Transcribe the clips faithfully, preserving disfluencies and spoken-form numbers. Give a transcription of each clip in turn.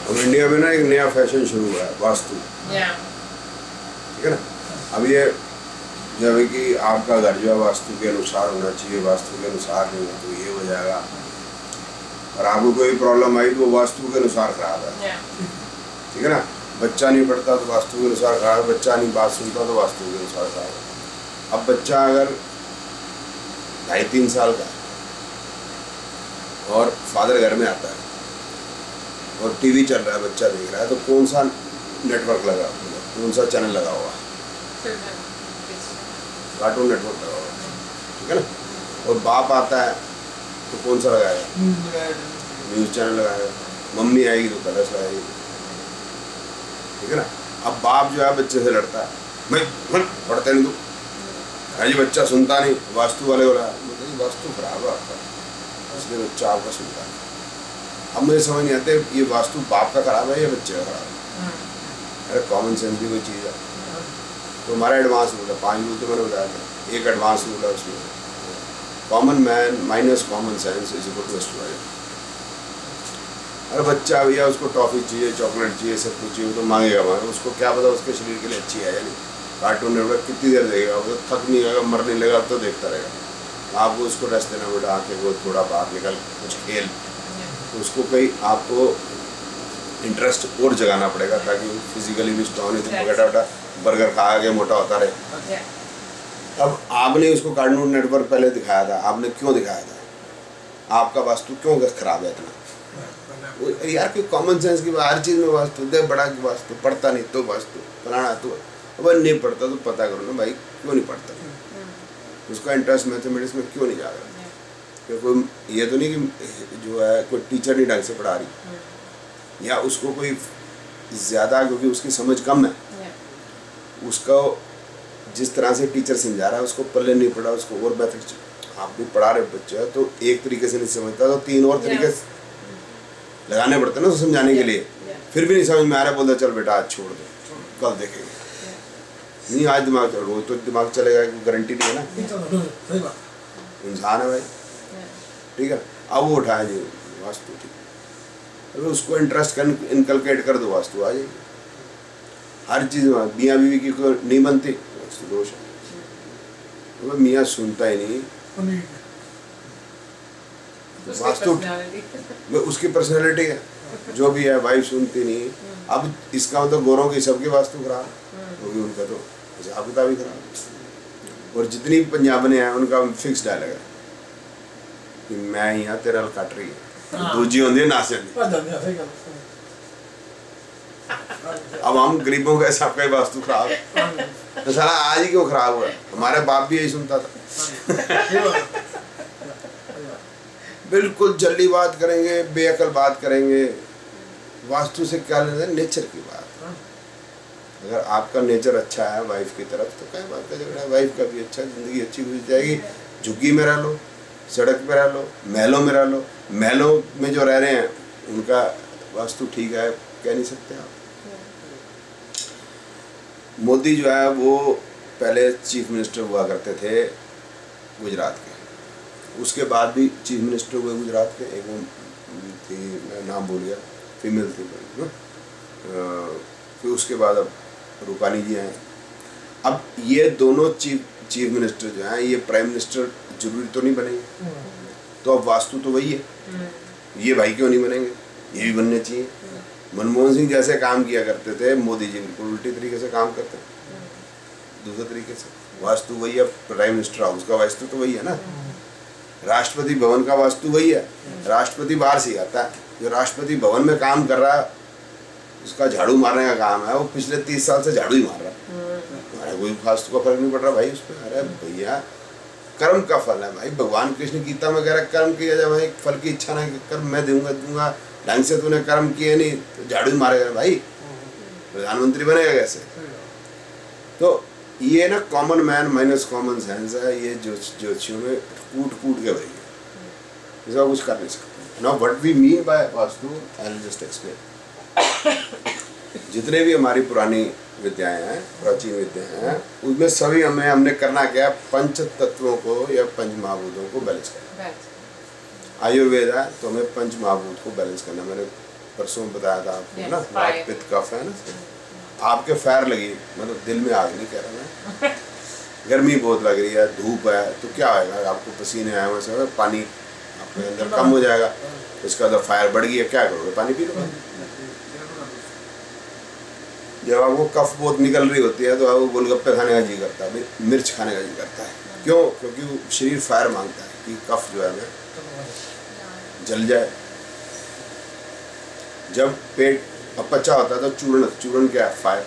अब इंडिया में ना एक नया फैशन शुरू हुआ है, वास्तु। ठीक है ना। अब ये जब कि आपका घर जो है वास्तु के अनुसार होना चाहिए, वास्तु के अनुसार नहीं हो तो ये हो जाएगा, और आपको कोई प्रॉब्लम आई तो वो वास्तु के अनुसार खराब है। ठीक है ना। बच्चा नहीं पढ़ता तो वास्तु के अनुसार खराब है, बच्चा नहीं बात सुनता तो वास्तु के अनुसार खराब है। अब बच्चा अगर ढाई तीन साल का है और फादर घर में आता है और टीवी चल रहा है, बच्चा देख रहा है, तो कौन सा नेटवर्क लगा, कौन सा चैनल लगा हुआ? कार्टून नेटवर्क लगा हुआ। ठीक है ना। और बाप आता है तो कौन सा लगाएगा? न्यूज़ चैनल लगाएगा। मम्मी आएगी तो कलर्स लगाएगी। ठीक है ना। अब बाप जो है बच्चे से लड़ता है, भाई पढ़ते नहीं तू, अरे बच्चा सुनता नहीं, वास्तु वाले हो रहा है, मतलब वास्तु खराब है आपका, इसलिए बच्चा आपका सुनता है। अब मुझे समझ नहीं आते ये वास्तु बाप का खराब है या बच्चे का खराब है? अरे कॉमन सेंस भी कोई चीज़ है। तो हमारा एडवांस रूल है, पाँच रूल तो मैंने बताया था, एक एडवांस रूल है उसमें, common man minus common sense is equal to astrology. अरे बच्चा भैया उसको टॉफ़ी चाहिए, चॉकलेट चाहिए, सब कुछ चाहिए, तो मांगेगा मांगेगा, उसको क्या पता उसके शरीर के लिए अच्छी है या नहीं। कार्टून नेटवर्क कितनी देर देगा, वो तो थक नहीं आएगा, मर नहीं लगा तो देखता रहेगा। आपको उसको रेस्ट देना बेटा, आके वो थोड़ा बाहर निकल कुछ खेल, तो उसको कहीं आपको इंटरेस्ट और जगाना पड़ेगा ताकि वो फिजिकली भी स्ट्रॉन्ग नहीं, तो बेटा बेटा बर्गर खा के मोटा होता रहे। अब आपने उसको कार्टून नेटवर्क पहले दिखाया था, आपने क्यों दिखाया था? आपका वास्तु क्यों खराब है इतना? यार कोई कॉमन सेंस की हर चीज़ में वास्तु दे, बड़ा की वास्तु, पढ़ता नहीं तो वास्तु, फलाना तो, अब नहीं पढ़ता तो पता करो ना भाई क्यों नहीं पढ़ता, उसका इंटरेस्ट मैथमेटिक्स में क्यों नहीं जा रहा? क्योंकि ये तो नहीं कि जो है कोई टीचर नहीं ढंग से पढ़ा रही, या उसको कोई ज़्यादा, क्योंकि उसकी समझ कम है, उसका जिस तरह से टीचर समझा रहा है उसको पल्ले नहीं पड़ा, उसको और मेथड आप भी पढ़ा रहे बच्चे तो एक तरीके से नहीं समझता तो तीन और तरीके से लगाने पड़ते ना उसको समझाने के लिए, फिर भी नहीं समझ में आ रहा, बोलता चल बेटा आज छोड़ दो, कल देखेंगे। नहीं आज दिमाग चल, रोज तो दिमाग चलेगा, गारंटी नहीं है ना, इंसान है भाई। ठीक है। अब वो उठाया जी वास्तु, ठीक, अगर उसको इंटरेस्ट कर इनकलकेट कर दो, वास्तु आ जाएगी। हर चीज़ में मियाँ बीवी की कोई नहीं बनती, वास्तु दोष है। तो मियाँ सुनता ही नहीं, वास्तु उसकी पर्सनैलिटी है, जो भी है वाइफ सुनती नहीं। अब इसका मतलब गोरों की सबकी वास्तु खराब, क्योंकि उनका तो हिसाब किताब ही खराब। और जितनी पंजाबने हैं उनका फिक्स डायलॉग है कि मैं यहाँ तेरा कट रही है, दूजी होती है नासे। अब हम गरीबों का सबका ही वास्तु खराब है, तो साला आज ही क्यों खराब हुआ? हमारे बाप भी यही सुनता था। बिल्कुल जल्दी बात करेंगे, बेअकल बात करेंगे, वास्तु से क्या लेना है? नेचर की बात। अगर आपका नेचर अच्छा है वाइफ की तरफ तो क्या बात का झगड़ा है, वाइफ का भी अच्छा, ज़िंदगी अच्छी गुजर जाएगी। झुग्गी में रह लो, सड़क पे रह लो, महलों में रह लो, महलों में जो रह रहे हैं उनका वास्तु ठीक है कह नहीं सकते आप। मोदी जो है वो पहले चीफ मिनिस्टर हुआ करते थे गुजरात के, उसके बाद भी चीफ मिनिस्टर हुए गुजरात के, एक वो थी, मैं नाम भूल गया, फीमेल थी ना, फिर उसके बाद अब रूपानी जी आए। अब ये दोनों चीफ चीफ मिनिस्टर जो हैं ये प्राइम मिनिस्टर जरूरी तो नहीं बनेंगे, तो अब वास्तु तो वही है, ये भाई क्यों नहीं बनेंगे? ये भी बनने चाहिए। मनमोहन सिंह जैसे काम किया करते थे, मोदी जी बिल्कुल उल्टी तरीके से काम करते हैं, दूसरे तरीके से। वास्तु वही है, प्राइम मिनिस्टर हाउस का वास्तु तो वही है ना, राष्ट्रपति भवन का वास्तु वही है। राष्ट्रपति बाहर से आता है, जो राष्ट्रपति भवन में काम कर रहा है उसका झाड़ू मारने का काम है, वो पिछले तीस साल से झाड़ू ही मार रहा है, हमारे कोई वास्तु का फर्क नहीं पड़ रहा भाई उस पर। अरे भैया कर्म का फल है भाई, भगवान कृष्ण गीता में कह रहा है कर्म किया जाए भाई, फल की इच्छा नहीं, कर्म मैं दूंगा दूंगा, ढंग से तूने कर्म किए नहीं तो झाड़ू ही मारेगा भाई, प्रधानमंत्री बनेगा कैसे? तो ये ना common man minus common sense है, ये जो ज्योतिषियों में कूट कूट के भरी है, इसका कुछ कर नहीं सकते। Now what we mean by vastu I will just explain. जितने भी हमारी पुरानी विद्याएं हैं, प्राचीन विद्याएं हैं, उसमें सभी हमें हमने करना क्या, पंच तत्वों को या पंच महाभूतों को बैलेंस करना। आयुर्वेद है तो हमें पंच महाभूत को बैलेंस करना। मैंने परसों बताया था आपको ना, वात पित्त कफ है ना, आपके फायर लगी, मतलब दिल में आग नहीं कह रहा मैं, गर्मी बहुत लग रही है, धूप है, तो क्या होगा, आपको पसीने आए हुए से पानी आपके अंदर कम हो जाएगा, इसका तो फायर बढ़ गई है, क्या करोगे, पानी पी लो। जब आपको कफ बहुत निकल रही होती है तो आपको गोलगप्पे खाने का जी करता है, मिर्च खाने का जी करता है, क्यों? क्योंकि शरीर फायर मांगता है कि कफ जो है ना जल जाए। जब पेट अपचा होता है तो चूर्ण, चूर्ण क्या है? फायर,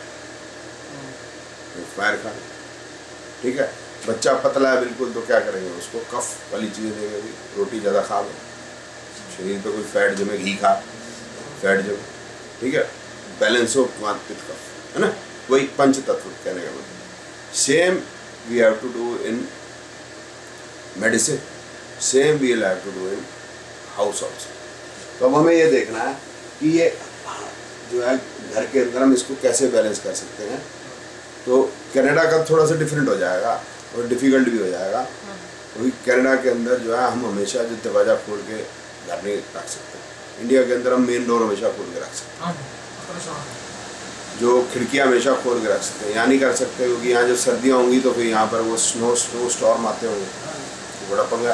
फायर खा, ठीक है। बच्चा पतला है बिल्कुल तो क्या करेंगे, उसको कफ वाली चीज़ें देंगे, रोटी ज़्यादा खा लो, शरीर पे कोई फैट जमे, घी खा, फैट जमे, ठीक है, बैलेंस हो वात पित्त कफ, है ना, वही पंच तत्व कहने का मतलब। Same we have to do in medicine, same we will have to do in house also. तो अब हमें ये देखना है कि ये जो है घर के अंदर हम इसको कैसे बैलेंस कर सकते हैं। तो कनाडा का थोड़ा सा डिफरेंट हो जाएगा और डिफ़िकल्ट भी हो जाएगा, क्योंकि कनाडा के अंदर जो है हम हमेशा जो दरवाज़ा खोल के घर नहीं रख सकते। इंडिया के अंदर हम मेन डोर हमेशा खोल के रख सकते हैं, जो खिड़कियाँ हमेशा खोल के रख सकते हैं, यहाँ नहीं कर सकते, क्योंकि यहाँ जब सर्दियाँ होंगी तो फिर यहाँ पर वो स्नो स्नो स्टॉर्म आते होंगे, तो बड़ा पंगा,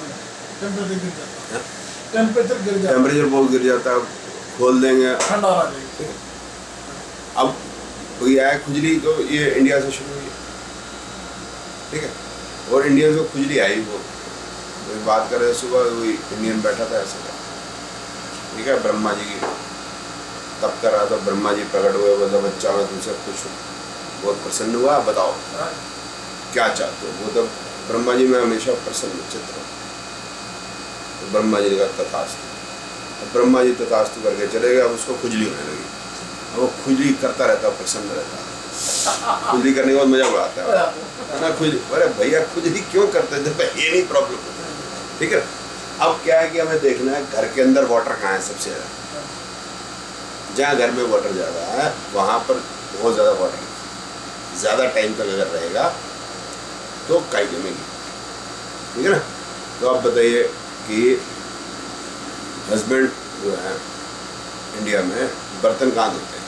टेम्परेचर गिर जाता है, टेम्परेचर बहुत गिर जाता है, खोल देंगे ठंडा आ जाएगी। अब कोई आया खुजली, तो ये इंडिया से शुरू हुई, ठीक है, और इंडियन को खुजली आई, वो कोई बात कर रहे सुबह, कोई इंडियन बैठा था ऐसे, ठीक है, ब्रह्मा जी की तप कर रहा था, ब्रह्मा जी प्रकट हुए, बोला बच्चा मैं तुमसे कुछ बहुत प्रसन्न हुआ, बताओ क्या चाहते हो। वो तब ब्रह्मा जी में हमेशा प्रसन्न चित्र, तो ब्रह्मा जी का तथास्तु, अब ब्रह्मा जी तथास्तु करके चले गए, अब उसको खुजली होने लगी, अब वो खुजली करता रहता, प्रसन्न रहता है, खुजली करने के बाद मजा उड़ाता है ना, खुजली, अरे भैया खुजली क्यों करते हैं, ये नहीं प्रॉब्लम, ठीक है। अब क्या है कि हमें देखना है घर के अंदर वाटर कहाँ है सबसे ज़्यादा, जहाँ घर में वाटर ज़्यादा है वहाँ पर बहुत ज़्यादा वाटर, ज़्यादा टाइम तक अगर रहेगा तो काई जमेगी, ठीक है ना। तो आप बताइए कि हस्बैंड जो है इंडिया में बर्तन कहाँ धोते हैं,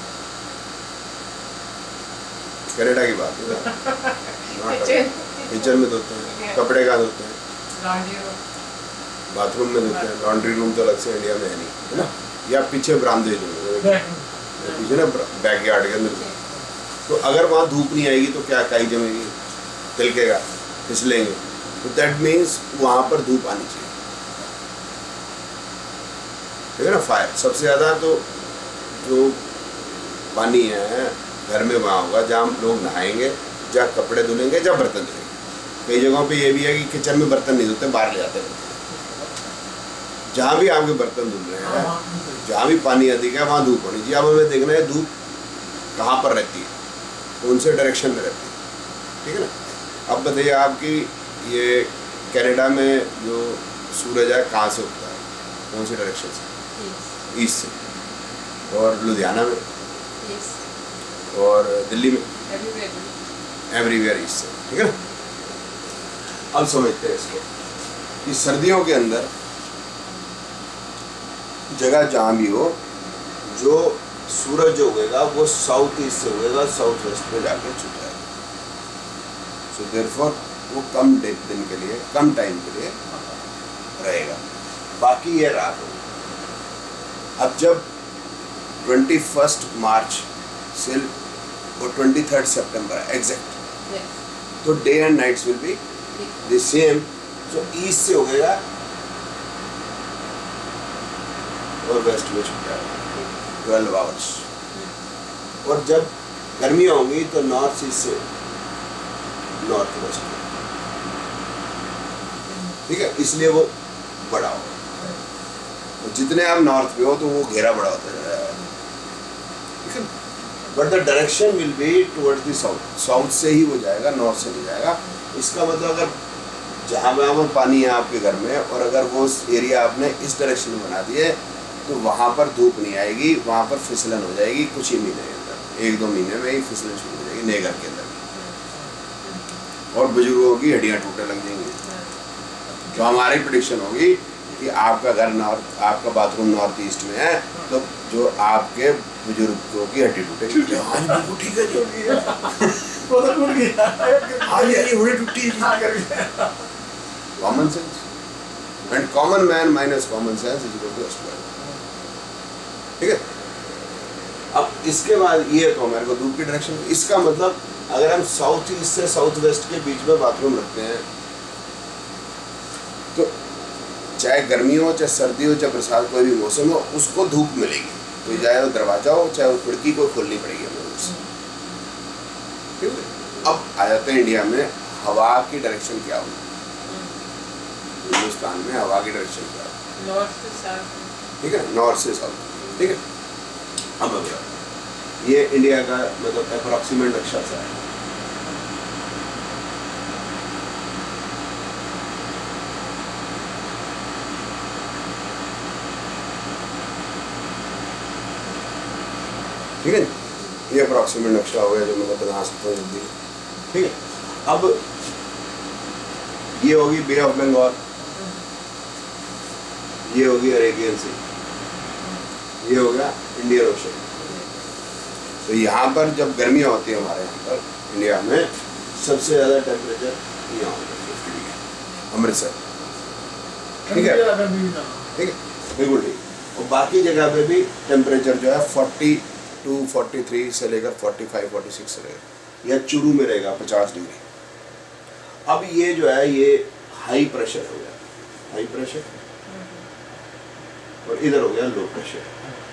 कनाडा की बात है, किचन में धोते हैं, कपड़े कहाँ धोते हैं, बाथरूम में धोते हैं, लॉन्ड्री रूम तो अलग से इंडिया में है नहीं, है ना, या पीछे बरामदे जो पीछे ना बैकयार्ड के अंदर। तो अगर वहाँ धूप नहीं आएगी तो क्या काई जमेगी, तिलकेगा, फिसलेंगे, तो दैट मीन्स वहाँ पर धूप आनी चाहिए, ठीक है ना। फायर सबसे ज़्यादा तो जो पानी है घर में वहाँ होगा जहाँ लोग नहाएंगे, जहाँ कपड़े धुलेंगे, जहाँ बर्तन धुलेंगे। कई जगहों पे ये भी है कि किचन में बर्तन नहीं धुलते, बाहर ले जाते हैं, जहाँ भी आपके बर्तन धुल रहे हैं, जहाँ भी पानी अधिक है वहाँ धूप होनी चाहिए। अब हमें देखना है धूप कहाँ पर रहती है, कौन से डायरेक्शन में रहती है, ठीक है ना। अब बताइए आपकी ये कनाडा में जो सूरज है कहाँ से उगता है, कौन से डायरेक्शन से, ईस्ट से, और लुधियाना में, और दिल्ली में, एवरीवेयर ईस्ट से, ठीक है ना। अब समझते हैं इसको कि सर्दियों के अंदर जगह जहाँ भी हो, जो सूरज जो उगेगा वो साउथ ईस्ट से उगेगा, साउथ वेस्ट में जाके छुप जाएगा। सो देयरफॉर वो कम दिन के लिए, कम टाइम के लिए रहेगा, बाकी ये रात होगी। अब जब ट्वेंटी फर्स्ट मार्च से और ट्वेंटी थर्ड सेप्टेम्बर एग्जैक्ट, तो day and nights will be the same. So east से उगेगा और वेस्ट में छुप जाएगा ट्वेल्व आवर्स, और जब गर्मियाँ होंगी तो नॉर्थ ईस्ट से नॉर्थ वेस्ट, ठीक है, इसलिए वो बड़ा होगा, और जितने आप नॉर्थ पे हो तो वो घेरा बड़ा होता जाएगा, ठीक है। But the direction will be towards the south, south से ही वो जाएगा, नॉर्थ से नहीं जाएगा। इसका मतलब अगर जहाँ पर पानी है आपके घर में, और अगर वो एरिया आपने इस डायरेक्शन में बना दिए तो वहाँ पर धूप नहीं आएगी, वहाँ पर फिसलन हो जाएगी कुछ ही महीने के अंदर, एक दो महीने में ही फिसलन शुरू हो जाएगी नए घर के अंदर, और बुजुर्गों की हड्डियाँ टूटने लग जाएंगी। तो हमारी प्रेडिक्शन होगी कि आपका घर नॉर्थ, आपका बाथरूम नॉर्थ ईस्ट में है, तो जो आपके बुजुर्गों की हड्डी टूटेगी। आज बिल्कुल ठीक है जी, वो तो टूट गया। आज ये हुई टूटी है। Common sense and common man minus common sense is equal to astrology. ठीक है। अब इसके बाद ये तो हमारे को धूप की डायरेक्शन, इसका मतलब अगर हम साउथ ईस्ट से साउथ वेस्ट के बीच में बाथरूम रखते हैं तो चाहे गर्मी हो, चाहे सर्दी हो, चाहे बरसात, कोई भी मौसम हो, उसको धूप मिलेगी। तो चाहे वो दरवाजा हो, चाहे वो खिड़की को खोलनी पड़ेगी हमें उससे। ठीक है। अब आ जाते हैं इंडिया में, हवा की डायरेक्शन क्या होगी? हिंदुस्तान में हवा की डायरेक्शन क्या होगी? नॉर्थ से साउथ। ठीक है, नॉर्थ से साउथ। ठीक है। अब अब ये इंडिया का मतलब अप्रोक्सीमेट नक्शा सा है। ठीक है, ये अप्रोक्सीमेट नक्शा हो गया जो मैं बता सकता हूँ जल्दी। ठीक है। अब ये होगी बे ऑफ बंगाल, ये होगी अरेबियन सी, ये हो गया इंडियन ओशन। तो यहाँ पर जब गर्मियाँ होती है हमारे यहाँ पर इंडिया में सबसे ज़्यादा टेम्परेचर यहाँ होता है फिफ्टी डिग्री, अमृतसर। ठीक है, ठीक है, बिल्कुल ठीक। और बाकी जगह पे भी टेम्परेचर जो है फोर्टी टू फोर्टी थ्री से लेकर फोर्टी फाइव फोर्टी सिक्स रहेगा, या चूरू में रहेगा पचास डिग्री। अब ये जो है ये हाई प्रेशर हो गया, हाई प्रेशर, और इधर हो गया लो प्रेशर।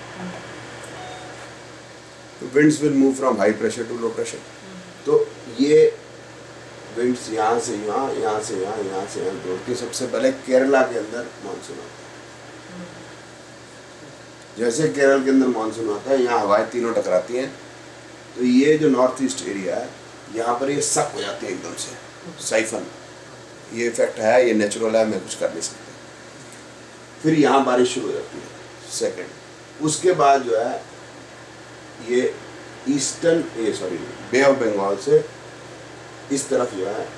तो winds will move from high pressure to low pressure. तो ये विंड्स यहाँ से यहाँ, यहाँ से यहाँ, यहाँ से यहाँ दौड़ती। सबसे पहले केरला के अंदर मानसून आता है। जैसे केरल के अंदर मानसून आता है, यहाँ हवाएं तीनों टकराती हैं, तो ये जो नॉर्थ ईस्ट एरिया है यहाँ पर ये सक हो जाती है एकदम से, साइफन। ये इफेक्ट है, ये नेचुरल है, मैं कुछ कर नहीं सकता। फिर यहाँ बारिश शुरू हो जाती है सेकंड। उसके बाद जो है ये ईस्टर्न, ये सॉरी बे ऑफ बंगाल से इस तरफ जो है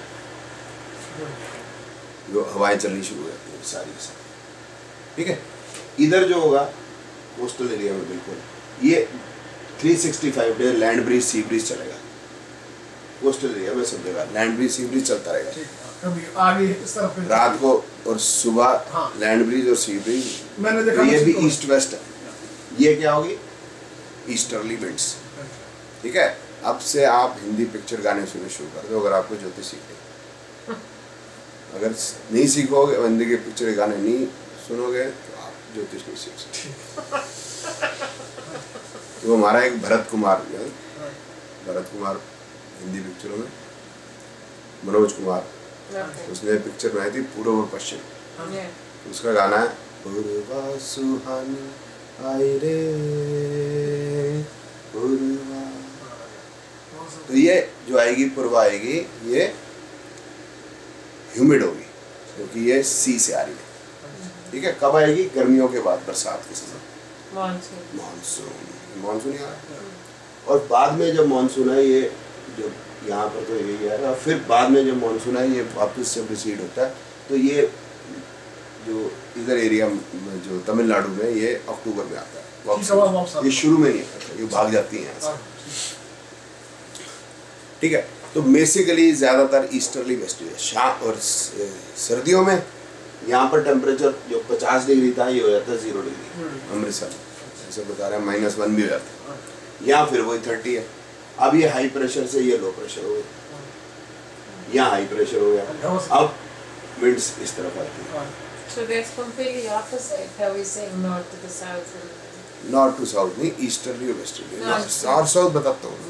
जो हवाएं चलनी शुरू हो जाती हैं सारी की सारी। ठीक है। इधर जो होगा कोस्टल एरिया में बिल्कुल ये three sixty five day land breeze sea breeze चलेगा। कोस्टल एरिया में सब जगह लैंड ब्रीज सी ब्रीज चलता रहेगा। कभी आगे इस तरफ पे रात को और सुबह हाँ। लैंड ब्रीज और सी ब्रीज। मैंने देखा तो ये भी मस्जिद ईस्ट वेस्ट है। ये क्या होगी? Easterly winds. ठीक है। अब से आप हिंदी पिक्चर गाने सुनने शुरू कर दो अगर आपको ज्योतिष सीखनी। अगर नहीं सीखोगे, हिंदी के पिक्चर गाने नहीं सुनोगे तो आप ज्योतिष नहीं सीख सकते। तो हमारा एक भरत कुमार, भरत कुमार हिंदी पिक्चरों में, मनोज कुमार, उसने पिक्चर बनाई थी पूर्व और पश्चिम। उसका गाना है पूर्वा सुहानी आई रे पूर्वा। तो ये जो आएगी पूर्वा आएगी, ये ह्यूमिड होगी क्योंकि ये सी से आ रही है। ठीक है। कब आएगी? गर्मियों के बाद, बरसात के समय, मानसून। मानसून मानसून आ रहा है। और बाद में जब मानसून है, ये जो यहाँ पर तो यही आएगा, फिर बाद में जब मानसून है ये वापस जब रिसीड होता है, तो ये जो इधर एरिया जो तमिलनाडु में ये अक्टूबर में आता है वापस। ये शुरू में नहीं आता, ये भाग जाती हैं यहाँ से। ठीक है। तो बेसिकली ज़्यादातर ईस्टर्ली वेस्टर्ली है। शाम और सर्दियों में यहाँ पर टेम्परेचर जो पचास डिग्री था ये हो जाता है जीरो डिग्री। अमृतसर जैसे बता रहे हैं माइनस वन भी हो जाता है। यहाँ फिर वही थर्टी है। अब ये हाई प्रेशर से ये लो प्रेशर हो गया, यहाँ हाई प्रेशर हो गया। अब विंड्स इस तरफ आती है। So that's completely opposite how we saying north to the south. North to south नहीं, ईस्टर्ली और वेस्टर्ली। नॉर्थ साउथ बताता हूँ।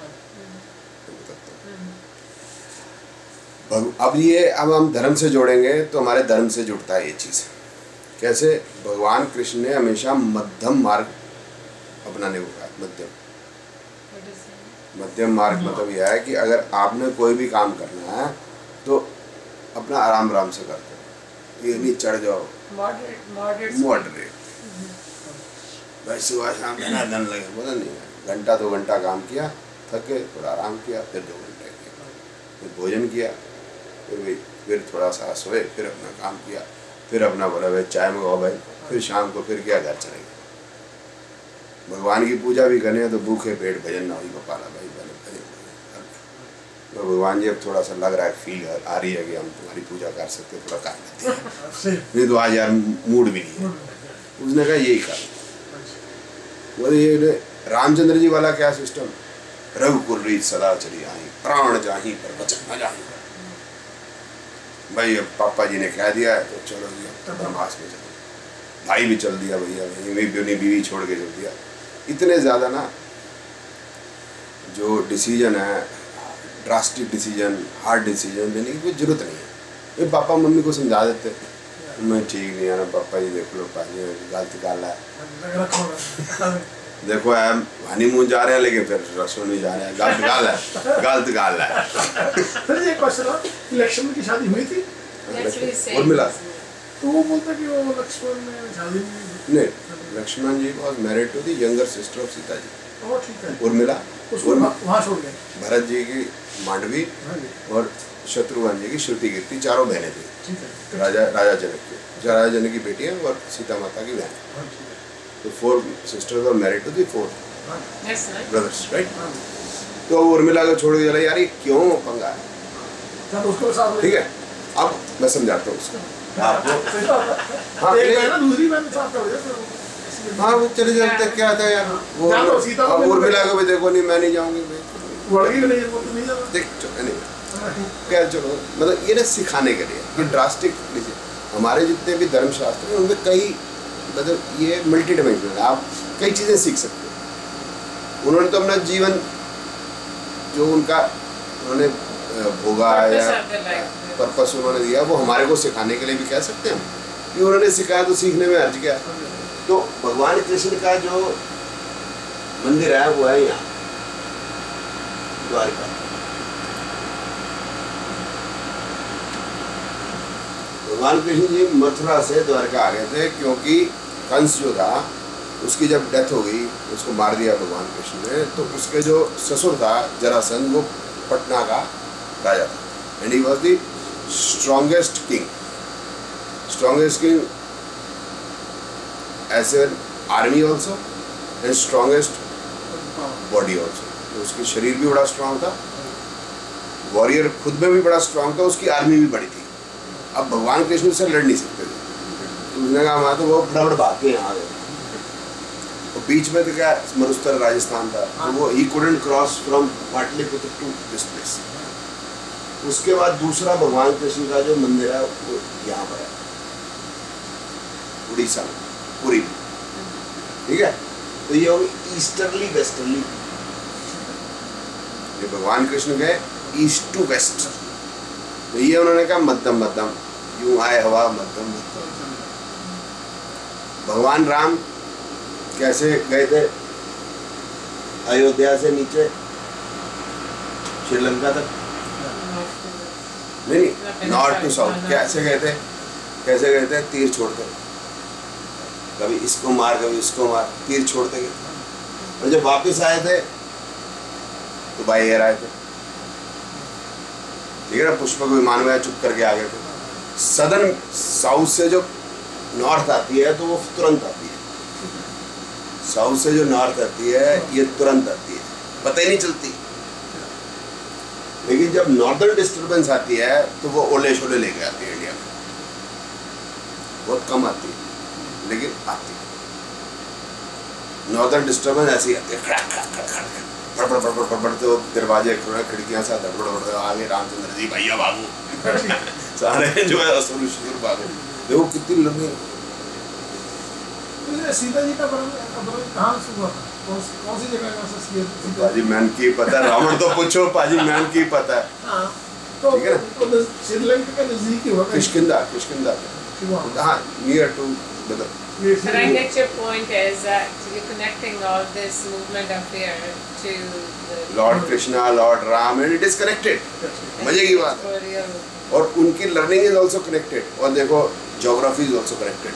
अब ये अब हम धर्म से जोड़ेंगे तो हमारे धर्म से जुड़ता है ये चीज़। कैसे? भगवान कृष्ण ने हमेशा मध्यम मार्ग अपनाने को कहा। मध्यम मध्यम मार्ग मतलब यह है कि अगर आपने कोई भी काम करना है तो अपना आराम आराम से करते हो, ये नहीं चढ़ जाओ। Moderate, moderate. मॉडरेट। भाई सुबह शाम घंटा धन लगे पता नहीं, घंटा दो घंटा काम किया, थके, थोड़ा आराम किया, फिर दो घंटे किया, फिर भोजन किया, फिर वही फिर थोड़ा सा सोए, फिर अपना काम किया, फिर अपना बोला भाई चाय मंगाओ भाई, फिर शाम को फिर क्या घर चले गए। भगवान की पूजा भी करनी है तो भूखे पेट भजन ना हुई गोपाला भाई, भले भजन। तो भगवान जी अब थोड़ा सा लग रहा है, फील आ रही है कि हम तुम्हारी पूजा कर सकते हैं, थोड़ा कर लेते हैं, नहीं तो आज यार मूड भी नहीं है। उसने कहा यही कर, बोले ये रामचंद्र जी वाला क्या सिस्टम, रघुकुल रीत सदा चली आई, प्राण जाही पर वचन न जाही। भाई अब पापा जी ने कह दिया है तो चलो जी अब तो बनवास में चलो। भाई भी चल दिया भैया, अपनी बीवी छोड़ के चल दिया। इतने ज़्यादा ना जो डिसीजन है, ड्रास्टिक डिसीजन, हार्ड डिसीजन लेने की कोई जरूरत नहीं है। ये पापा मम्मी को समझा देते, मैं ठीक नहीं है ना पापा जी, देख लो पाजी गलत गाल है, देखो हम हनीमून जा रहे हैं लेकिन फिर रसोई नहीं जा रहे हैं, गलत गाल है, गलत गाल है। फिर ये क्वेश्चन, लक्ष्मण की शादी हुई थी और मिला तो वो बोलता कि वो लक्ष्मण ने शादी नहीं, Lakshman ji was married to the younger sister of Sita ji. ओ ठीक है। उर्मिला उसको वहाँ छोड़ गए। भरत जी की मांडवी और शत्रुघ्न जी की श्रुति कीर्ति, चारों बहनें थी। ठीक है। राजा राजा जनक की, राजा जनक की बेटियां और सीता माता की बहन। तो फोर सिस्टर्स और married to the four brothers, right. तो उर्मिला को छोड़ दिया यार, ये क्यों पंगा है, ठीक है। अब मैं समझाता हूँ उसको आपको। हाँ हाँ वो चले जाते क्या था यार, वो उर्मिला को भी देखो, नहीं मैं नहीं जाऊँगी देख, क्या चलो मतलब ये ना सिखाने के लिए कि ड्रास्टिक हमारे जितने भी धर्मशास्त्र हैं उनमें कई मतलब ये मल्टी डायमेंशनल है, आप कई चीज़ें सीख सकते हो। उन्होंने तो अपना जीवन जो उनका उन्होंने भोगा या पर्पस उन्होंने दिया वो हमारे को सिखाने के लिए भी कह सकते हैं कि उन्होंने सिखाया तो सीखने में अर्ज क्या। तो भगवान कृष्ण का जो मंदिर है वो है यहाँ द्वारका। भगवान कृष्ण जी मथुरा से द्वारका आ गए थे क्योंकि कंस जो था उसकी जब डेथ हो गई, उसको मार दिया भगवान कृष्ण ने, तो उसके जो ससुर था जरासंध वो पटना का राजा था and he was the strongest king, strongest king as an army also and strongest body also. तो उसकी शरीर भी बड़ा स्ट्रांग था, वॉरियर खुद में भी बड़ा स्ट्रांग था, उसकी आर्मी भी बड़ी थी। अब भगवान कृष्ण से लड़ नहीं सकते थे, तो उसने कहा मैं तो वो फटाफट भाग के यहाँ आ गए। तो बीच में तो क्या मरुस्थल राजस्थान था, तो वो he couldn't cross from Pataliputra to this place. उसके बाद दूसरा भगवान कृष्ण का जो मंदिर है वो यहाँ पर है उड़ीसा में, पुरी में, ठीक है। तो ये होगी ईस्टर्ली वेस्टर्ली, ये भगवान कृष्ण गए ईस्ट टू वेस्ट, तो ये उन्होंने कहा मध्यम मध्यम, यूं आए हवा मध्यम मध्यम। भगवान राम कैसे गए थे अयोध्या से नीचे श्रीलंका तक, नहीं नॉर्थ टू साउथ, कैसे गए थे, कैसे गए थे तीर छोड़ते, कभी इसको मार कभी इसको मार, तीर छोड़ते गए। और जब वापस आए थे तो बाई एयर आए थे, ठीक है ना, पुष्पक विमान में चुप करके आ गए थे। सदर्न साउथ से जो नॉर्थ आती है तो वो तुरंत आती है, साउथ से जो नॉर्थ आती है ये तुरंत आती है, पता ही नहीं चलती। लेकिन जब नॉर्दर्न डिस्टर्बेंस आती है तो वो ओले शोले लेके आती है इंडिया में, बहुत कम आती है लेकिन आती है। नॉर्दर्न डिस्टर्बेंस ऐसी आती है, खड़क खड़क खड़क खड़क फड़फड़ फड़फड़ फड़फड़, तो दरवाजे खिड़कियां से धड़बड़ धड़बड़, आगे रामचंद्र जी भैया भागो सारे जो है असुर शुर भागो। देखो कितनी लंबी सीता जी का कहाँ से हुआ था, कौन सी जगह का? पाजी मैन की पता है, रावण तो पूछो पाजी मैन की पता है। हाँ, तो ठीक है ना, श्रीलंका का नजदीक ही होगा, किष्किंधा किष्किंधा हाँ नियर टू मतलब। But I get your point is that you're connecting all this movement of fear to the Lord Krishna, Lord Ram, and it is connected. मजे की बात है। और उनकी लर्निंग इज ऑल्सो कनेक्टेड, और देखो जोग्राफी इज ऑल्सो कनेक्टेड,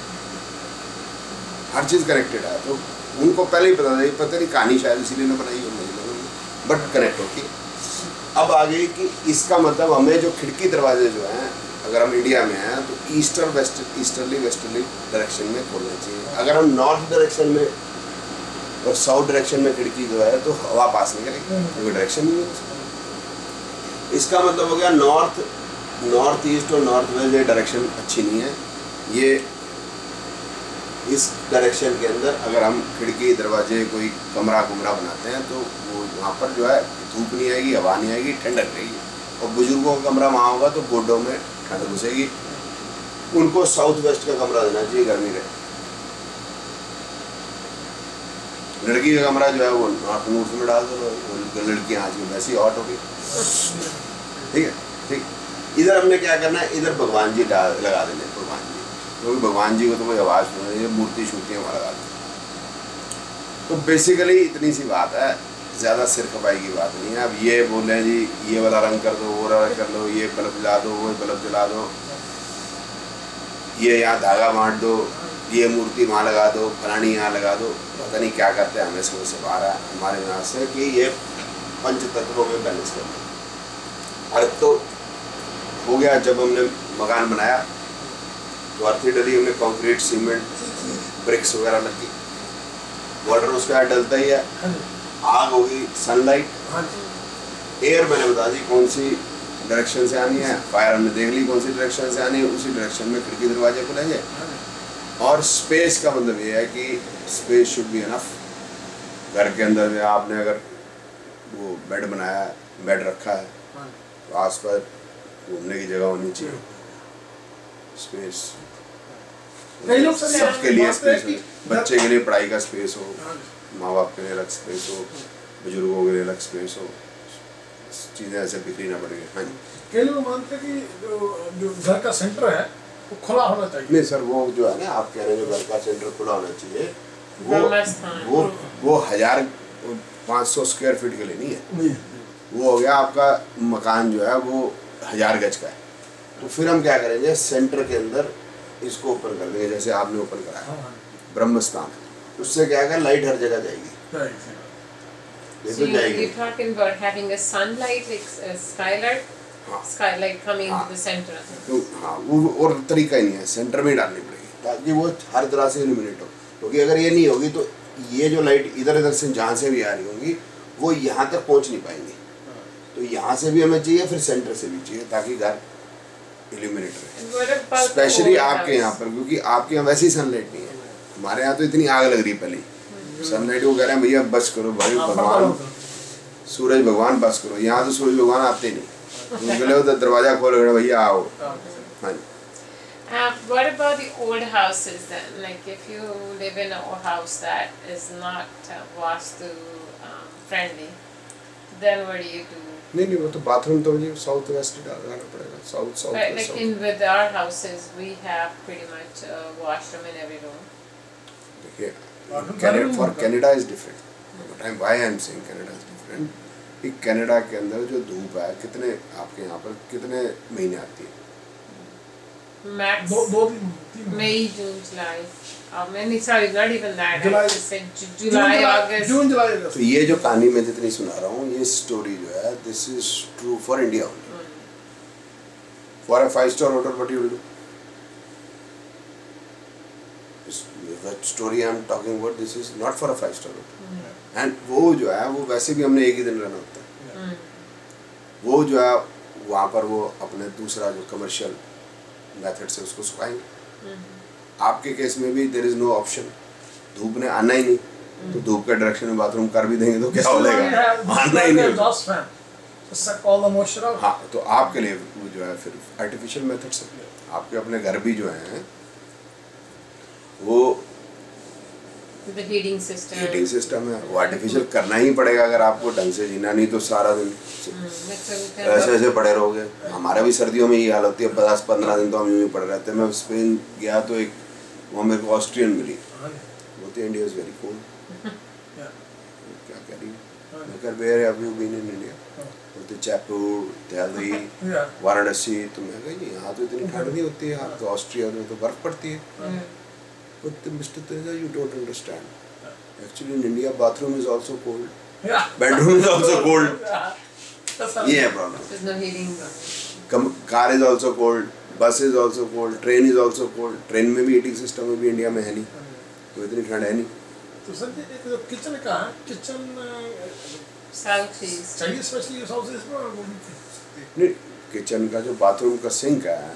हर चीज़ कनेक्टेड है। तो उनको पहले ही पता था, पता नहीं कहानी शायद इसीलिए ना बनाई हो, बट कनेक्ट होती। अब आ गई कि इसका मतलब हमें जो खिड़की दरवाजे जो हैं अगर हम इंडिया में हैं तो east or west easterly westerly direction में खोलना चाहिए। अगर हम नॉर्थ डायरेक्शन में और साउथ डायरेक्शन में खिड़की जो है तो हवा पास नहीं करेगी, क्योंकि डायरेक्शन नहीं है। इसका मतलब हो गया नॉर्थ नॉर्थ ईस्ट और नॉर्थ वेस्ट ये डायरेक्शन अच्छी नहीं है। ये इस डायरेक्शन के अंदर अगर हम खिड़की दरवाजे कोई कमरा कुमरा बनाते हैं तो वो वहाँ पर जो है धूप नहीं आएगी, हवा नहीं आएगी, ठंडक रहेगी। और बुजुर्गों का कमरा वहाँ होगा तो गोडों में ठंड घुसेगी। उनको साउथ वेस्ट का कमरा देना चाहिए, गर्मी रहे। लड़की का कमरा जो है वो नॉर्थ नॉर्थ में डाल दो, लड़की आज में वैसी हॉट होगी। ठीक है, ठीक। इधर हमने क्या करना है, इधर भगवान जी डाल लगा देने, भगवान जी, क्योंकि तो भगवान जी को तो कोई आवाज़ नहीं है, मूर्ति शूर्तियाँ वहाँ लगा दें। तो बेसिकली इतनी सी बात है, ज़्यादा सिर खपाई की बात नहीं है। अब ये बोल रहे हैं जी ये वाला रंग कर दो, वो वाला कर लो, ये बल्ब जला दो, वो बल्ब जला दो, ये यहाँ धागा बांट दो, ये मूर्ति वहाँ लगा दो, फलानी यहाँ लगा दो, पता नहीं क्या करते हैं। हमें समझ से बाहर है हमारे यहाँ से कि ये पंच तत्वों में बैलेंस करना। अर्थ तो हो गया, जब हमने मकान बनाया तो अर्थी डली, हमने कंक्रीट सीमेंट ब्रिक्स वगैरह लगी, वाटर उसका डलता ही है। आग होगी, सनलाइट, एयर मैंने बता दी कौन सी डायरेक्शन से आनी है, फायर हमने देख ली कौन सी डायरेक्शन से आनी है, उसी डायरेक्शन में खिड़की दरवाजे खुलेंगे। और स्पेस का मतलब ये है कि स्पेस शुड बी इनफ। घर के अंदर में आपने अगर वो बेड बनाया है, बेड रखा है, तो आसपास घूमने की जगह होनी चाहिए, स्पेस सबके लिए स्पेस हो, बच्चे के लिए पढ़ाई का स्पेस हो, माँ बाप के लिए अलग स्पेस हो, बुजुर्गों के लिए अलग स्पेस हो, चीज़ें ऐसे बिखरी ना पड़ेगी। हाँ जी, कई लोग मानते हैं कि जो जो घर का सेंटर है वो खुला होना चाहिए। नहीं सर, वो जो है ना आप कह रहे हैं जो घर का सेंटर खुला होना चाहिए, वो वो वो हजार पाँच सौ स्क्वायर फीट के लिए नहीं है। वो हो गया आपका मकान जो है वो हजार गज का है, तो फिर हम क्या करेंगे, सेंटर के अंदर इसको ओपन कर देंगे, जैसे आपने ओपन कराया ब्रह्म स्थान, उससे क्या है लाइट हर जगह जाएगी। ये तो जाएगी। You're talking about having a sunlight, like a skylight, हाँ, skylight coming हाँ, to the center. तो हाँ, वो और तरीका ही नहीं है, सेंटर में ही डालनी पड़ेगी ताकि वो हर तरह से इल्यूमिनेट हो। क्योंकि अगर ये नहीं होगी तो ये जो लाइट इधर इधर से जहाँ से भी आ रही होंगी वो यहाँ तक पहुँच नहीं पाएंगी। तो यहाँ से भी हमें चाहिए, फिर सेंटर से भी चाहिए, ताकि घर इल्यूमिनेट रहे। स्पेशली आपके यहाँ पर, क्योंकि आपके यहाँ वैसी सनलाइट नहीं है, हमारे यहाँ तो इतनी आग लग रही पहले सनलाइट को कह रहे हैं भैया बस करो भाई, भगवान सूरज भगवान बस करो। यहाँ तो सूरज भगवान आते नहीं, उनके लिए तो दरवाजा खोल रहे भैया आओ। हाँ जी। Uh, what about the old houses then? Like if you live in an old house that is not uh, vastu um, friendly, then what do you do? नहीं नहीं, वो तो बाथरूम तो मुझे साउथ वेस्ट डालना पड़ेगा, south south But like in with our houses, we have pretty much a washroom in every room. देखिए, for Canada is different. But I'm why I'm saying Canada is different. कि Canada के अंदर जो धूप है कितने आपके यहाँ पर कितने महीने आती है? Max दो दो दिन तीन May, June, July. Uh, many sorry, not even that. July. I just said Ju- July, August. जून जुलाई अगस्त। तो ये जो कहानी मैं जितनी सुना रहा हूँ, ये स्टोरी जो है, this is true for India only. For a five star hotel, what you will do? The story I'm talking about, this is not for a five star hotel. And वो जो है वो वैसे भी हमने एक ही दिन रहना होता है। वो जो है वहाँ पर वो अपने दूसरा जो कमर्शियल मेथड से उसको सुखाएंगे। आपके केस में भी देयर इज नो ऑप्शन, धूप ने आना ही नहीं, तो धूप के डायरेक्शन में बाथरूम कर भी देंगे तो क्या हो जाएगा, आना ही नहीं। हाँ, तो आपके लिए वो जो है फिर आर्टिफिशियल मेथड से आपके अपने घर भी जो हैं वो The heating system. Heating system है, वो आर्टिफिशियल करना ही पड़ेगा अगर आपको ढंग से जीना, नहीं तो सारा दिन ऐसे ऐसे पड़े रहोगे। हमारा भी सर्दियों में ये हाल होती है, दस पंद्रह दिन तो हम यूँ ही पड़े रहते हैं। मैं स्पेन गया तो एक वहाँ मेरे को ऑस्ट्रियन मिली, बोलते इंडिया इज़ वेरी कोल्ड। क्या कह रही है, मैं कह where have you been in India, बोलते जयपुर, दिल्ली, वाराणसी। तो मैं कहा यहाँ तो इतनी ठंड नहीं होती है, यहाँ तो ऑस्ट्रिया में तो बर्फ़ पड़ती है। But Mister Teja, you don't understand. Actually, in India, bathroom is also cold. Yeah. Bedroom is also cold. Yeah. ये है problem. There's no heating. Car is also cold. Bus is also cold, train is also cold. Train में भी heating system में भी India में है नहीं, तो इतनी ठंड है नहीं। तो सर जी एक जो किचन का है, किचन साउथ ईस्ट चाहिए स्पेशली साउथ ईस्ट में, वो भी नहीं, किचन का जो बाथरूम का सिंक है,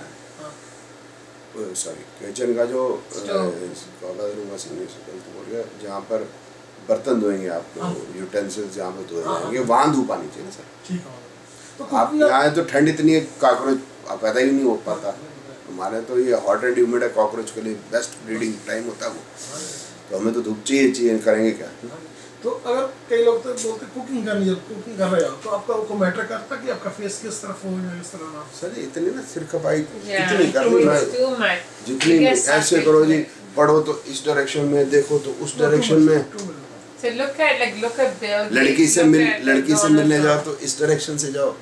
सॉरी किचन का जो बाथरूम का सिंक बोल गया, जहाँ पर बर्तन धोएंगे आप, यूटेंसिल्स जहाँ पर धोए जाएंगे वहाँ धूप आनी चाहिए सर। ठीक है। तो आप यहाँ तो ठंड इतनी है, कॉकरोच पैदा ही नहीं हो पाता। हमारे तो ये हॉट एंड ह्यूमिड है, कॉकरोच के लिए बेस्ट ब्रीडिंग टाइम होता है वो, तो हमें तो धूप चाहिए चाहिए, करेंगे क्या। तो अगर कई लोग तो बोलते कुकिंग करनी है, कुकिंग कर रहे हो तो आपका वो मैटर करता कि आपका फेस किस तरफ हो या इस तरह ना। सर इतनी ना सिर खपाई Yeah, इतनी करनी it's है, too much. जितनी You get ऐसे something करो जी, like- पढ़ो तो इस डायरेक्शन में, देखो तो उस डायरेक्शन में। So look at like look at Bill Gates. लड़की से look मिल at, like, लड़की से Donald मिलने जाओ Trump. तो इस डायरेक्शन से जाओ,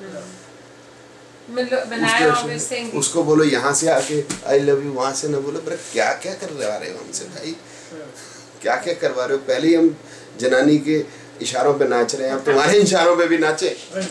When look- when उस I डायरेक्शन always में। think उसको बोलो यहाँ से आके आई लव यू, वहाँ से ना बोलो। बड़े क्या क्या करवा रहे हो हमसे भाई, क्या क्या करवा रहे हो। पहले ही हम जनानी के इशारों पे नाच रहे हैं, अब तुम्हारे इशारों पे भी नाचे।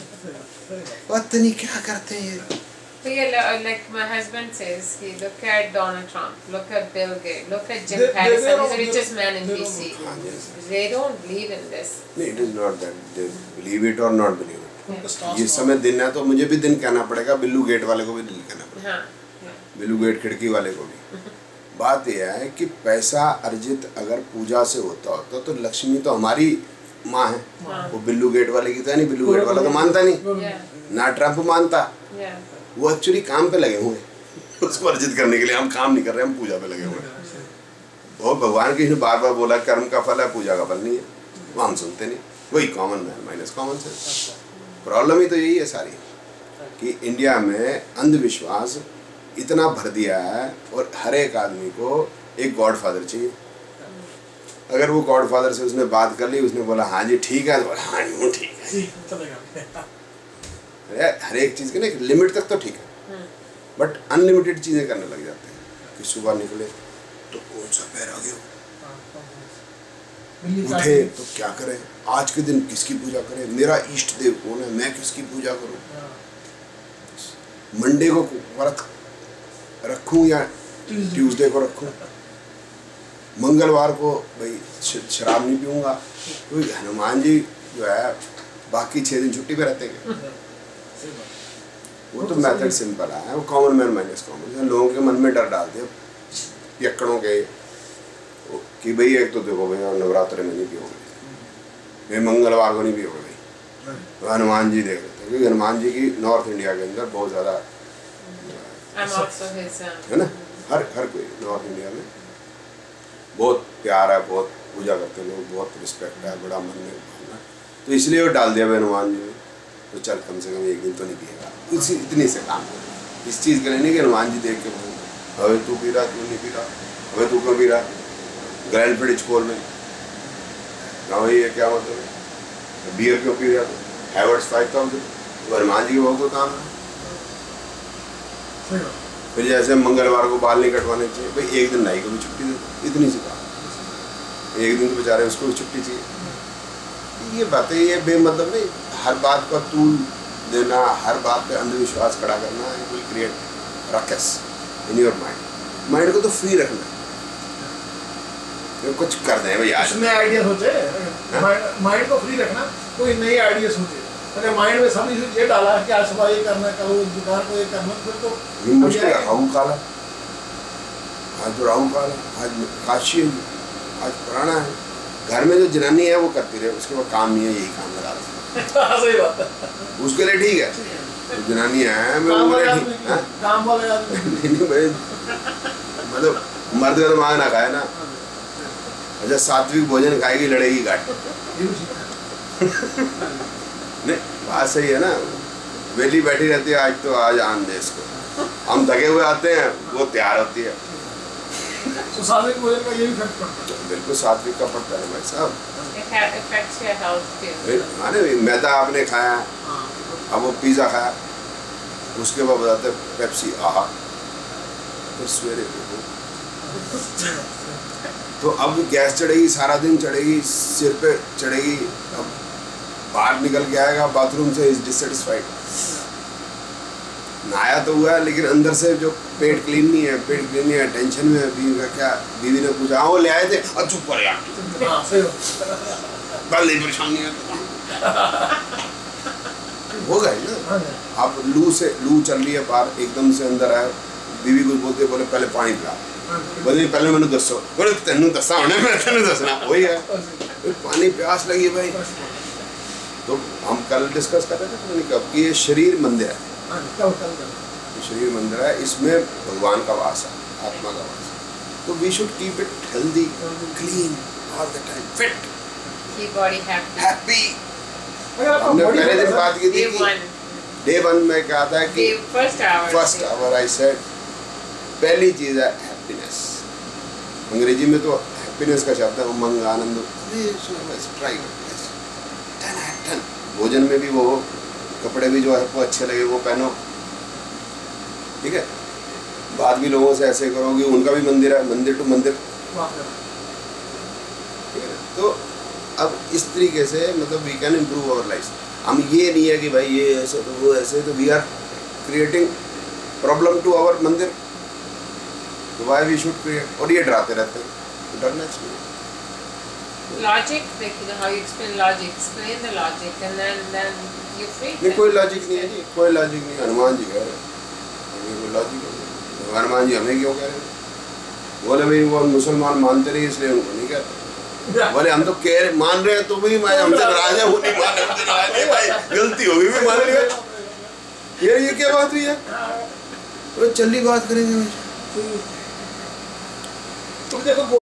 पता नहीं क्या करते हैं ये। So yeah, li- like my husband says, he look at Donald Trump, look at Bill Gates, look at Jim They- they- Harrison, they he's the don't- richest they- man in they D don't- C. हाँ जी, हाँ जी। They don't believe in this. नहीं, it is not that they believe it or not believe it। उनका staff ये समय दिन है तो मुझे भी दिन कहना पड़ेगा, बिल्लू गेट वाले को भी दिन कहना पड़ेगा, हाँ, yeah. बिल्लू गेट खिड़की वाले को भी। बात यह है कि पैसा अर्जित अगर पूजा से होता होता तो लक्ष्मी तो हमारी माँ है, हाँ। वो बिल्लू गेट वाले की तो नहीं, बिल्लू गेट वाला तो मानता नहीं, Yeah, ना ट्रम्प मानता। yeah. वो एक्चुअली काम पे लगे हुए हैं, उसको अर्जित करने के लिए। हम काम नहीं कर रहे, हम पूजा पे लगे हुए हैं। और भगवान की ने बार बार बोला कर्म का फल है, पूजा का फल नहीं है, वो हम सुनते नहीं। वही common man minus common sense. Problem ही तो यही है सारी, कि इंडिया में अंधविश्वास इतना भर दिया है और हर एक आदमी को एक गॉड फादर चाहिए। अगर वो गॉड फादर से उसने बात कर ली, उसने बोला हाँ जी ठीक है, तो बोला हाँ जी वो ठीक है। चलेगा। अरे हर एक चीज़ के ना एक लिमिट तक तो ठीक है, बट अनलिमिटेड चीज़ें करने लग जाते हैं कि सुबह निकले तो कौन सा पैर आ गया, उठे तो क्या करें, आज के दिन किसकी पूजा करें, मेरा इष्ट देव कौन है, मैं किसकी पूजा करूं, मंडे को व्रत रखूं या ट्यूसडे को रखूं, मंगलवार को भाई शराब नहीं पीऊंगा, क्योंकि हनुमान जी जो है बाकी छः दिन छुट्टी पे रहते हैं। वो तो मेथड सिंपल है, वो कॉमन मैन माइनस कॉमन। लोगों के मन में डर डाल दिया पियक्कड़ों के कि भाई एक तो देखो भैया नवरात्र में नहीं पियोगे, भाई मंगलवार को नहीं पियोगे भाई, तो हनुमान जी देख लेते हैं, क्योंकि हनुमान जी की नॉर्थ इंडिया के अंदर बहुत ज़्यादा है ना, हर हर कोई नॉर्थ इंडिया में बहुत प्यार है, बहुत पूजा करते हैं लोग, बहुत रिस्पेक्ट है, बड़ा मन में भावना, तो इसलिए वो डाल दिया हनुमान जी, तो चल कम से कम एक दिन तो नहीं पिएगा, इसी इतनी से काम कर। इस चीज़ के लिए नहीं कि हनुमान जी देख के अबे तू पी रहा, तू नहीं पी रहा, अबे तू क्यों पी रहा, ग्रैंड फिडिच खोल में ना, वही है क्या मतलब है, बियर क्यों पी रहा, तो हैवर्ड्स फाइव थाउजेंड, तो हनुमान जी के बहुत काम है। फिर जैसे मंगलवार को बाल नहीं कटवाने चाहिए, भाई एक दिन नाई को भी छुट्टी दे, इतनी सी बात, एक दिन तो बेचारे उसको भी छुट्टी चाहिए। ये बातें ये बेमतलब नहीं, हर बात का तूल देना, हर बात पे अंधविश्वास खड़ा करना, it will create ruckus in your mind. Mind को तो फ्री रखना है, कुछ कर दें भाई आज उसमें आइडियाज होते हैं, माइंड को फ्री रखना, कोई नई आइडियाज होते हैं। अगर माइंड में सब ये डाला कि आज सुबह ये करना, कल दोपहर को ये करना, फिर तो ये मुश्किल है। राहु काला, आज तो राहु काला, आज काशी है, आज पुराना है, घर में जो जनानी है वो करती रहे, उसके बाद काम नहीं है, यही काम लगा रहा सही बात है, उसके लिए ठीक है, तो जनानी है काम वाले आदमी, काम वाले आदमी नहीं भाई, मतलब मर्द का दिमाग ना खाए ना, अच्छा सात्विक भोजन खाएगी लड़ेगी घाट नहीं, बात सही है ना, वेली बैठी रहती है, आज तो आज आन दे इसको, हम थके हुए आते हैं, वो तैयार होती है, तो सात्विक भोजन का ये भी फर्क पड़ता है। बिल्कुल सात्विक का पड़ता है भाई साहब। माने मैदा आपने खाया, अब वो पिज़्ज़ा खाया, उसके बाद बताते पेप्सी, आहा, फिर सवेरे तो अब गैस चढ़ेगी, सारा दिन चढ़ेगी, सिर पे चढ़ेगी, अब बाहर निकल के आएगा बाथरूम से, इज डिससेटिस्फाइड, नहाया तो हुआ है लेकिन अंदर से जो पेट क्लीन नहीं है, पेट क्लीन नहीं है, टेंशन में है। बीवी का क्या, बीवी ने पूछा हाँ वो ले आए थे, अब चुप कर यार, हाँ सही बल नहीं परेशानी है हो गए ना। आप लू से लू चल रही है बाहर, एकदम से अंदर आए, बीवी कुछ बोलते बोले पहले पानी पिला, बोले पहले मैंने दसो, बोले तेनू दसा होने मैं तेनू दसना वही है, पानी प्यास लगी भाई। तो हम कल डिस्कस कर रहे थे मैंने कहा कि ये शरीर मंदिर है, शरीर मंदिर है, इसमें भगवान का वास है, आत्मा का वास है। तो we should keep it healthy, clean all the time, fit, Keep body happy. Happy. हमने पहले दिन बात की थी कि डे वन में क्या था कि first hour first hour I said पहली चीज है हैप्पीनेस। अंग्रेजी में तो हैप्पीनेस का शब्द है उमंग, आनंद, ट्राई टन। भोजन में भी वो, कपड़े भी जो है वो अच्छे लगे वो पहनो, ठीक है। बात भी लोगों से ऐसे करोगे, उनका भी मंदिर है, मंदिर टू मंदिर, ठीक है। तो अब इस तरीके से मतलब we can improve our life. हम ये नहीं है कि भाई ये ऐसे तो वो ऐसे, तो we are creating problem to our मंदिर, तो व्हाई वी शुड क्रिएट। और ये डराते रहते हैं, तो डरना चाहिए। Logic, like you know how you explain logic, explain the logic and then then you free. नहीं कोई लॉजिक नहीं है जी, कोई लॉजिक नहीं। हनुमान जी कह रहे हैं कोई लॉजिक है, हनुमान जी हमें क्यों कह रहे हैं? बोले भाई वो मुसलमान मानते नहीं इसलिए उनको नहीं कहते। बोले हम तो कह मान रहे हैं तो भी मैं हमसे नाराज है, वो नहीं मान रहे, हमसे नाराज है भाई, गलती होगी भी मान लिया यार, ये क्या बात हुई है? तो चली बात करेंगे तुम देखो